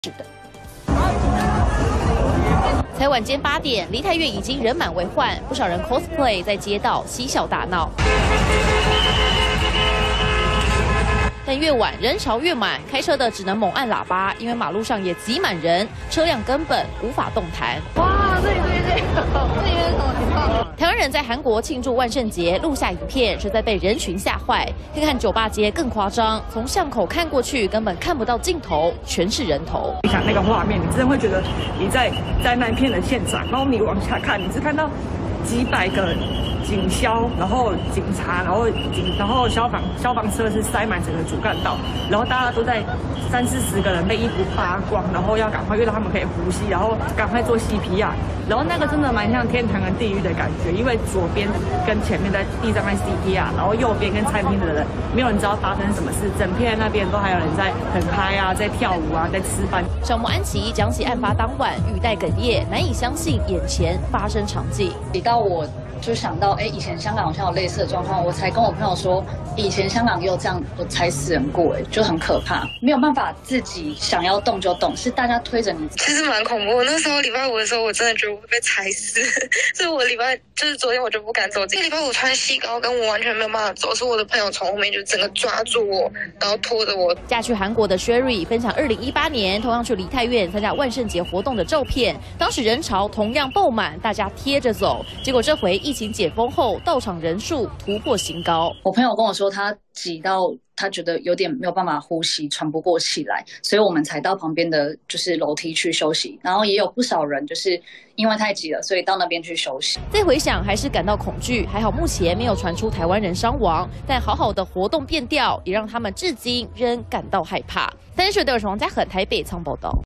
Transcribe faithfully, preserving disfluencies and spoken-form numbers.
是的。才晚间八点，梨泰院已经人满为患，不少人 cosplay 在街道嬉笑大闹。但越晚人潮越满，开车的只能猛按喇叭，因为马路上也挤满人，车辆根本无法动弹。哇，这里这里这里，这里面什么情况？台湾人在韩国庆祝万圣节，录下影片，实在被人群吓坏。看看酒吧街更夸张，从巷口看过去，根本看不到尽头，全是人头。 你想那个画面，你真的会觉得你在灾难片的现场，然后你往下看，你是看到几百个警消，然后警察，然后警，然后消防消防车是塞满整个主干道，然后大家都在三四十个人被衣服扒光，然后要赶快，因为他们可以呼吸，然后赶快做 C P R， 然后那个真的蛮像天堂跟地狱的感觉，因为左边跟前面在地上在 C P R， 然后右边跟餐厅的人没有人知道发生什么事，整片那边都还有人在很嗨啊，在跳舞啊，在吃饭。 小木安琪讲起案发当晚，语带哽咽，难以相信眼前发生场景。 提到我。就想到，哎，以前香港好像有类似的状况，我才跟我朋友说，以前香港也有这样有踩死人过，哎，就很可怕，没有办法自己想要动就动，是大家推着你。 其实蛮恐怖，我那时候礼拜五的时候，我真的觉得我会被踩死，所以我礼拜就是昨天我就不敢走。这个礼拜五穿细高跟，我完全没有办法走，是我的朋友从后面就整个抓住我，然后拖着我。 嫁去韩国的 Sherry 分享二零一八年同样去梨泰院参加万圣节活动的照片，当时人潮同样爆满，大家贴着走，结果这回疫情解封后，到场人数突破新高。 我朋友跟我说，他挤到他觉得有点没有办法呼吸，喘不过气来，所以我们才到旁边的就是楼梯去休息。然后也有不少人就是因为太挤了，所以到那边去休息。 再回想，还是感到恐惧。还好目前没有传出台湾人伤亡，但好好的活动变调，也让他们至今仍感到害怕。三十岁的王家和台北仓报道。